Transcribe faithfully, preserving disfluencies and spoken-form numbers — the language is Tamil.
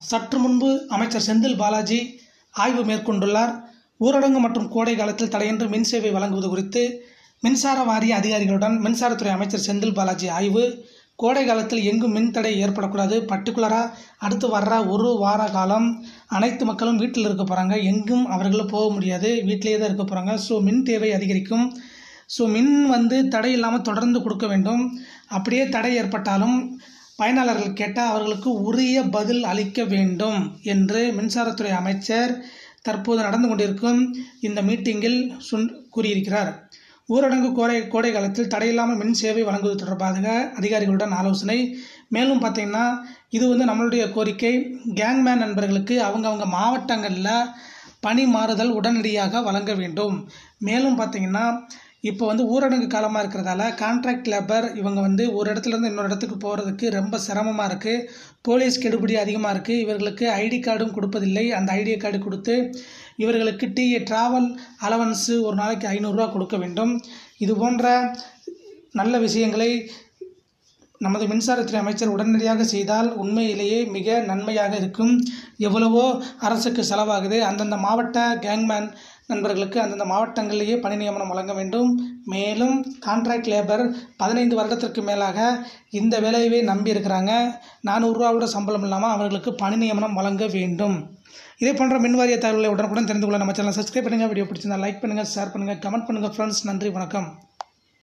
சற்று முன்பு அமைச்சர் செந்தில் பாலாஜி ஆய்வு மேற்கொண்டுள்ளார். ஊரடங்கு மற்றும் கோடை காலத்தில் தடையின்றி மின் சேவை வழங்குவது குறித்து மின்சார வாரிய அதிகாரிகளுடன் மின்சாரத்துறை அமைச்சர் செந்தில் பாலாஜி ஆய்வு. கோடை காலத்தில் எங்கும் மின் தடை ஏற்படக்கூடாது. பர்டிகுலராக அடுத்து வர்ற ஒரு வார காலம் அனைத்து மக்களும் வீட்டில் இருக்க போகிறாங்க. எங்கும் அவர்களும் போக முடியாது, வீட்டிலேயே தான் இருக்க போகிறாங்க. ஸோ மின் தேவை அதிகரிக்கும். ஸோ மின் வந்து தடை இல்லாமல் தொடர்ந்து கொடுக்க வேண்டும். அப்படியே தடை ஏற்பட்டாலும் பயனாளர்கள் கேட்டால் அவர்களுக்கு உரிய பதில் அளிக்க வேண்டும் என்று மின்சாரத்துறை அமைச்சர் தற்போது நடந்து கொண்டிருக்கும் இந்த மீட்டிங்கில் சுன் கூறியிருக்கிறார். ஊரடங்கு கோடை கோடை காலத்தில் தடையில்லாமல் மின் சேவை வழங்குவது தொடர்பாக அதிகாரிகளுடன் ஆலோசனை. மேலும் பார்த்திங்கன்னா இது வந்து நம்மளுடைய கோரிக்கை. கேங்மேன் நண்பர்களுக்கு அவங்கவுங்க மாவட்டங்களில் பணி மாறுதல் உடனடியாக வழங்க வேண்டும். மேலும் பார்த்திங்கன்னா இப்போ வந்து ஊரடங்கு காலமாக இருக்கிறதால கான்ட்ராக்ட் லேபர் இவங்க வந்து ஒரு இடத்துலேருந்து இன்னொரு இடத்துக்கு போகிறதுக்கு ரொம்ப சிரமமாக இருக்குது. போலீஸ் கெடுபிடி அதிகமாக இருக்குது. இவர்களுக்கு ஐடி கார்டும் கொடுப்பதில்லை. அந்த ஐடி கார்டு கொடுத்து இவர்களுக்கு டி ட்ராவல் அலவன்ஸு ஒரு நாளைக்கு ஐநூறுரூவா கொடுக்க வேண்டும். இது போன்ற நல்ல விஷயங்களை நமது மின்சாரத்துறை அமைச்சர் உடனடியாக செய்தால் உண்மையிலேயே மிக நன்மையாக இருக்கும். எவ்வளவோ அரசுக்கு செலவாகுது. அந்தந்த மாவட்ட கேங்மேன் நண்பர்களுக்கு அந்தந்த மாவட்டங்களிலேயே பணி நியமனம் வழங்க வேண்டும். மேலும் கான்ட்ராக்ட் லேபர் பதினைந்து வருடத்திற்கு மேலாக இந்த வேலையவே நம்பி இருக்கிறாங்க. நானூறுரூவாவோட சம்பளம் இல்லாமல் அவர்களுக்கு பணி நியமனம் வழங்க வேண்டும். இதே போன்ற மின்வாரிய தகவல்களை உடனுக்குடன் தெரிந்து கொள்ள நம்ம சேனலை சப்ஸ்கிரைப் பண்ணுங்கள். வீடியோ பிடிச்சிருந்தால் லைக் பண்ணுங்கள், ஷேர் பண்ணுங்கள், கமெண்ட் பண்ணுங்கள் ஃப்ரெண்ட்ஸ். நன்றி, வணக்கம்.